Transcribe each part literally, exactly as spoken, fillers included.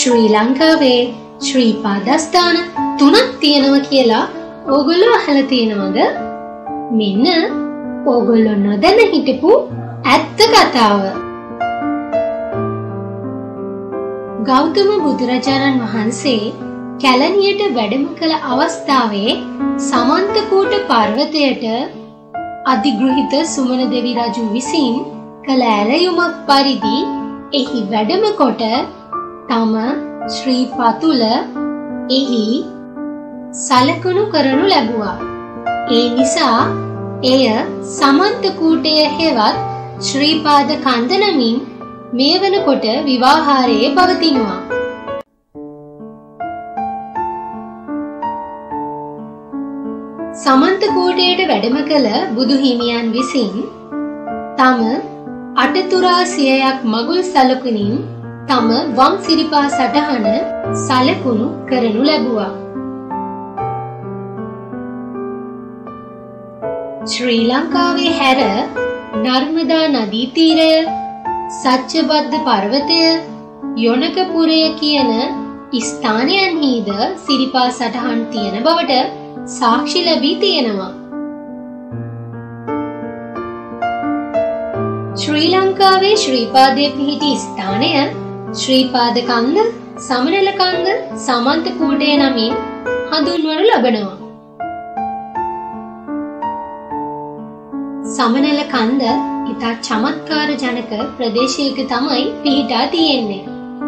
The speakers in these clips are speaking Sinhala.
ශ්‍රී ලංකාවේ ශ්‍රී පාදස්ථාන තුනක් තියෙනවා කියලා ඕගොල්ලෝ අහලා තියෙනවද? මෙන්න ඕගොල්ලෝ නොදැන හිටපු ඇත්ත කතාව. ගෞතම බුදුරජාණන් වහන්සේ කැලණියට වැඩම කළ අවස්ථාවේ සමන්තකූට පර්වතයට අධිග්‍රහිත සුමන දෙවි රජු විසින් කළ ඇරයුමක් පරිදි එහි වැඩම කොට තම ශ්‍රී පතුල එහි සලකුණු කරනු ලැබුවා. ඒ නිසා එය සමන්තකූටය හෙවත් ශ්‍රීපාද කන්ද නමින් මේ වනකොට විවාහාරයේ පවතිනවා. සමන්තකූටයට වැඩම කළ බුදු හිමියන් විසින් තම අටතුරා සියයක් මගුල් සලකුණින් තම වම් සිරිපා සටහන සලකුණු කරනු ලැබුවා. ශ්‍රී ලංකාවේ හැර නර්මදා නදී තීරය, සච්චබද්ද පර්වතය, යොනකපුරය කියන ස්ථානයන්හිද සිරිපා සටහන් තියෙන බවට සාක්ෂි ලැබී තියෙනවා. ශ්‍රී ලංකාවේ ශ්‍රීපාදයේ පිහිටි ස්ථානය ශ්‍රීපාද කන්ද, සමනල කන්ද, සමන්තකූටය නමින් හඳුන්වනු ලබනවා. සමනල කන්ද ඉතා චමත්කාර ජනක ප්‍රදේශයක තමයි පිහිටා තියෙන්නේ.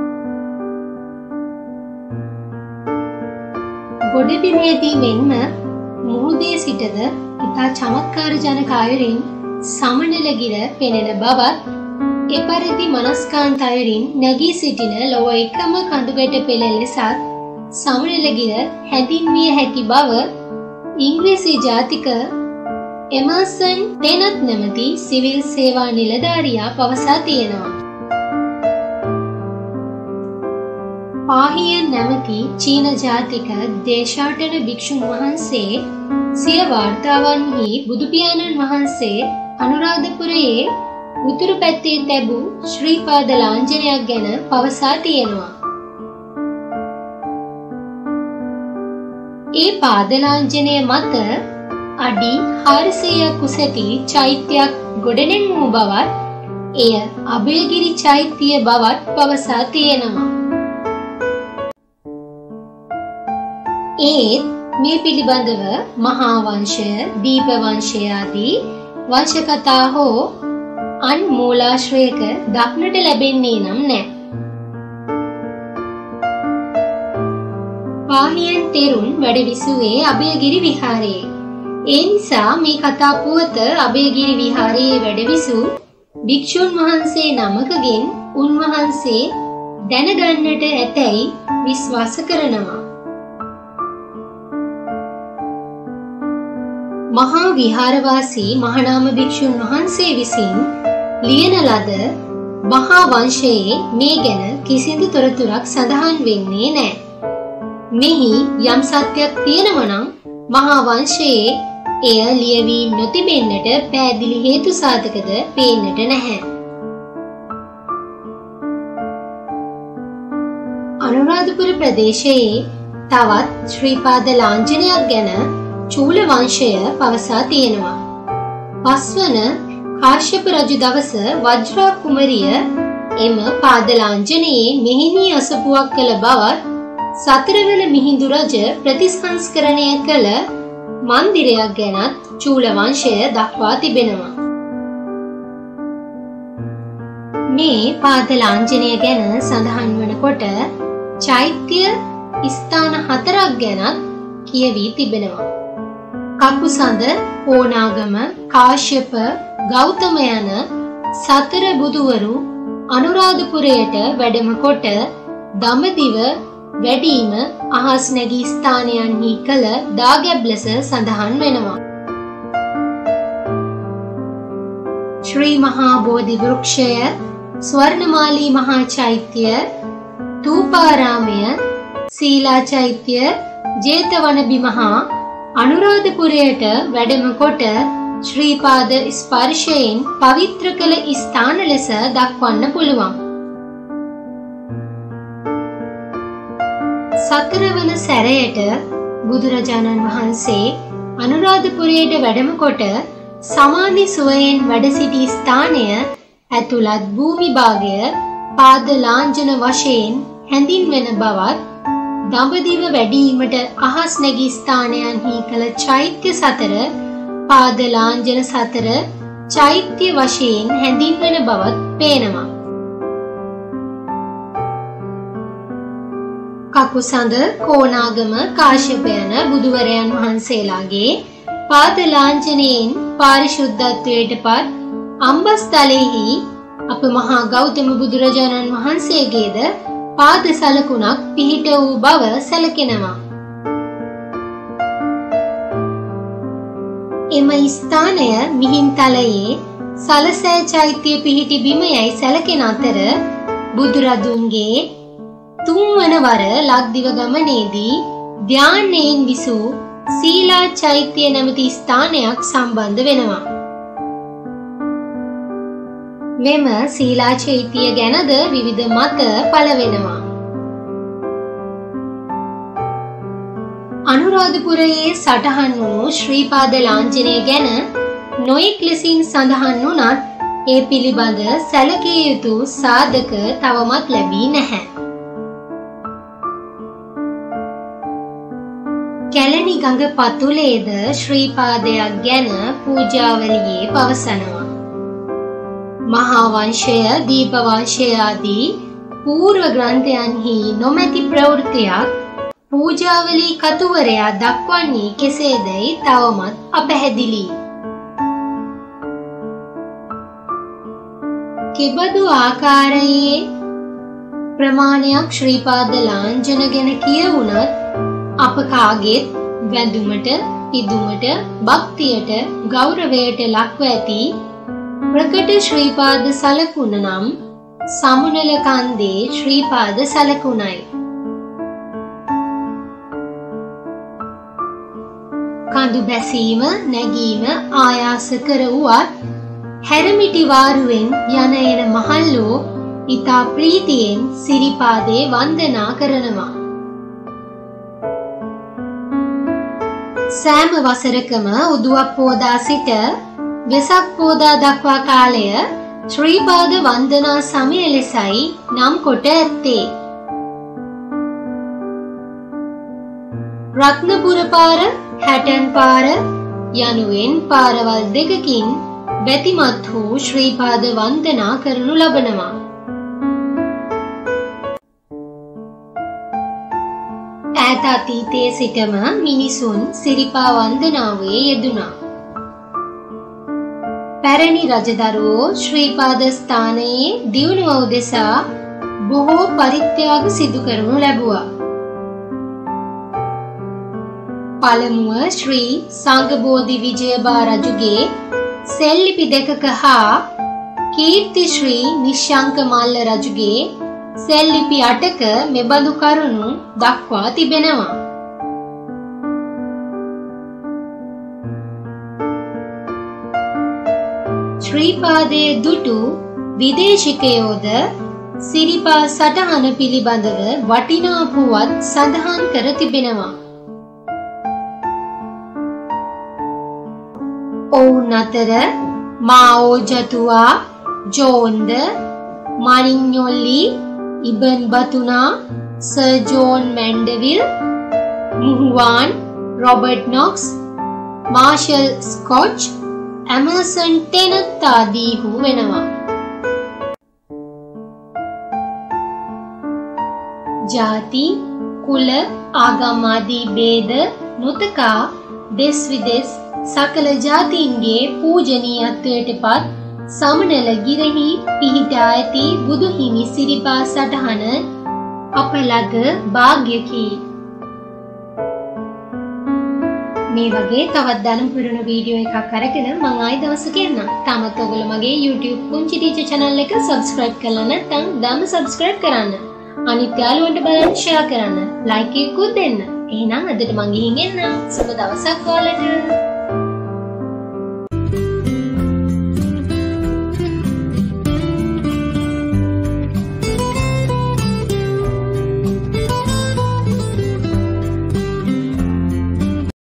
ගොඩබිමේදී මෙන්ම මුහුදේ සිටද ඉතා චමත්කාර ජනක අයුරින් සමනලගිර පෙනෙන බවත්, එපරිදි මනස්කාන්ත අයුරින් නැගී සිටින ලොව එකම කඳුගැට පෙළ ලෙසත් සමනලගිර හැඳින්විය හැකි බව ඉංග්‍රීසි ජාතික එමර්සන් ටෙනට් නැමැති සිවිල් සේවා නිලධාරියා පවසා තියෙනවා. පාහියන් නැමැති චීන ජාතික දේශාටන භික්ෂුන් වහන්සේ සිය වාර්තාවන්හි බුදුපියාණන් වහන්සේ අනුරාධපුරයේ උතුරු පැත්තේ තැබූ ශ්‍රීපාද ලාංඡනයක් ගැන පවසා තියෙනවා. ඒ පාද ලාංඡනය මත අඩි හාරසියයක් උස ඇති චෛත්‍යයක් ගොඩනැංවූ බවත්, එය අභයගිරි චෛත්‍යය බවත් පවසා තියෙනවා. ඒත් මේ පිළිබඳව මහා වංශය, දීප වංශය ආදී වංශ කතා හෝ අන් මූලාශ්‍රයක දක්නට ලැබෙන්නේ නම් නැහැ. පාහියන් තෙරුන් වැඩ විසුවේ අභයගිරි විහාරයේ. ඒ නිසා මේ කතා පුවත අභයගිරි විහාරයේ වැඩ විසූ භික්ෂුන් වහන්සේ නමකගෙන් උන්වහන්සේ දැනගන්නට ඇතැයි විශ්වාස කරනවා. මහා විහාරවාසී මහානාම භික්ෂුන් වහන්සේ විසින් ලියන ලද මහා වංශයේ මේ ගැන කිසිදු තොරතුරක් සඳහන් වෙන්නේ නැහැ. මෙහි යම් සත්‍යයක් තියෙනවා නම් මහා වංශයේ එය ලියවී නොතිබෙන්නට පැහැදිලි හේතු සාධකද පේන්නට නැහැ. අනුරාධපුර ප්‍රදේශයේ තවත් ශ්‍රීපාද ලාංඡනයක් ගැන චූල වංශය පවසා තියෙනවා. පස්වන කාශ්‍යප රජු දවස වජ්‍රා කුමරිය එම පාද ලාංඡනයේ මෙහිණී අසපුවක් කළ බවත්, සතරවල මිහිඳු රජ ප්‍රතිසංස්කරණය කළ මන්දිරයක් ගැනත් චූල වංශය දක්වා තිබෙනවා. මේ පාද ලාංඡනය ගැන සඳහන් වනකොට චෛත්‍ය ස්ථාන හතරක් ගැනත් කියවී තිබෙනවා. කකුසඳ, ඕනාගම, කාශ්‍යප, ගෞතම යන සතර බුදුවරු අනුරාධපුරයට වැඩම කොට දඹදිව වැඩීම අහස් නැගී ස්ථානයන්හි කළ දාගැබ් ලෙස සඳහන් වෙනවා. ශ්‍රී මහා බෝධි වෘක්ෂය, ස්වර්ණමාලී මහා චෛත්‍ය, තූපාරාමය, සීලා චෛත්‍ය, ජේතවන බිමහා අනුරාධපුරයට වැඩම කොට ශ්‍රීපාද ස්පර්ශයෙන් පවිත්‍ර කළ ස්ථාන ලෙස දක්වන්න පුළුවන්. සතරවන සැරයට බුදුරජාණන් වහන්සේ අනුරාධපුරයට වැඩම කොට සමාධි සුවයෙන් වැඩ සිටි ස්ථානය ඇතුළත් භූමි භාගය පාද ලාංඡන වශයෙන් හැඳින්වෙන බවත් දඹදිව වැඩීමට අහස් නැගී ස්ථානයන්හි කළ චෛත්‍ය සතර පාද ලාංඡන සතර චෛත්‍ය වශයෙන් හැඳින්වෙන බවත් පේනවා. කකුසඳ කෝණාගම කාශ්‍යප යන බුදුවරයන් වහන්සේලාගේ පාද ලාංඡනයෙන් පාරිශුද්ධත්වයට පත් අම්බස්තලෙහි අප මහා ගෞතම බුදුරජාණන් වහන්සේගේද පාද සලකුණක් පිහිට වූ බව සැලකෙනවා. එම ස්ථානය මිහින්තලයේ සලසෑ චෛත්‍ය පිහිටි බිම යයි සැලකෙන අතර බුදුරදුන්ගේ තුන්වන වර ලක්දිව ගමනේදී ධ්‍යානයෙන් විසූ සීලා චෛත්‍ය නැමැති ස්ථානයක් සම්බන්ධ වෙනවා. මෙම සීලා චෛත්‍ය ගැනද විවිධ මත පළ වෙනවා. අනුරාධපුරයේ සටහන් වූ ශ්‍රී පාද ලාංඡනය ගැන නොයෙක් ලෙසින් සඳහන් වුණත් ඒ පිළිබඳ සැලකිය යුතු සාධක තවමත් ලැබී නැහැ. කැලණි ගඟ පතුලේද ශ්‍රී පාදයක් ගැන පූජාවලියේ පවසනවා. මහා වංශය, දීප වංශය ආදී පූර්ව ග්‍රන්ථයන්හි නොමැති ප්‍රවෘත්තියක් පූජාවලී කතුවරයා දක්වන්නේ කෙසේදයි තවමත් අපැහැදිලි. කිබඳු ආකාරයේ ප්‍රමාණයක් ශ්‍රී පාද ලාංඡන ගැන කියවුණත් අප කාගේත් වැඳුමට, පිදුමට, භක්තියට, ගෞරවයට ලක්ව ඇති ප්‍රකට ශ්‍රී පාද සලකුණ නම් සමුනල කන්දේ ශ්‍රී පාද සලකුණයි. කඳු බැසීම, නැගීම ආයාස කර වුවත් හැරමිටි වාරුවෙන් යන එන මහල්ලෝ ඊතා ප්‍රීතියෙන් සිරිපාදේ වන්දනා කරනවා. සෑම වසරකම උදුවක් පෝදා සිට වෙසක් පෝදා දක්වා කාලය ශ්‍රී පාද වන්දනා සමය ලෙසයි නම් කොට ඇත්තේ. රත්නපුර පාර, හැටන් පාර යනුවෙන් පාරවල් දෙකකින් බැතිමත් වූ ශ්‍රී පාද වන්දනා කරනු ලබනවා. ඈත අතීතයේ සිටම මිනිසුන් සිරිපා වන්දනාවේ යෙදුණා. පැරණි රජදරුවෝ ශ්‍රී පාද ස්ථානයේ දියුණුව උදෙසා බොහෝ පරිත්‍යාග සිදු කරනු ලැබුවා. පළමුව ශ්‍රී සංඝබෝධි විජයබා රජුගේ සෙල්ලිපි දෙකක හා කීර්ති ශ්‍රී නිශ්ශංක මල්ල රජුගේ සෙල්ලිපි අටක මෙබඳු කරුණු දක්වා තිබෙනවා. ශ්‍රී පාදයේ දුටු විදේශිකයෝද සිරිපා සටහන පිළිබඳව වටිනා පුවත් සඳහන් කර තිබෙනවා. ඔවුන් අතර මාओ ජතුවා, ජෝන්ද, Marignolli, Ibn Battuta, sir John Mandeville, මුහුවාන්, රොබර්ට් නොක්ස්, මාර්ෂල් ස්කොච්, ඇමර්සන් ටෙනත් ආදීහු වෙනවා. ජාති, කුල, ආගම් ආදී ભેද නොතකා දෙස් විදෙස් සකල ජාතීන්ගේ පූජනීයත්වයට පත් සමනල ගිරෙහි පිහිටා ඇති බුදු හිමි සිරිපා සටහන අප ළඟ භාග්‍යකි. මේ වගේ තවත් දැනුම් පුරන වීඩියෝ එකක් අරගෙන මම ආයි දවසක එන්නම්. තාමත් ඔයගොල්ලෝ මගේ YouTube පුංචි ටීචර් channel එක subscribe කරලා නැත්නම් දැන්ම subscribe කරන්න. අනිත් යාළුවන්ට බලන්න share කරන්න. like එකකුත් දෙන්න. එහෙනම් අදට මං ගිහින් එන්නම්. සුබ දවසක් ඔයාලට.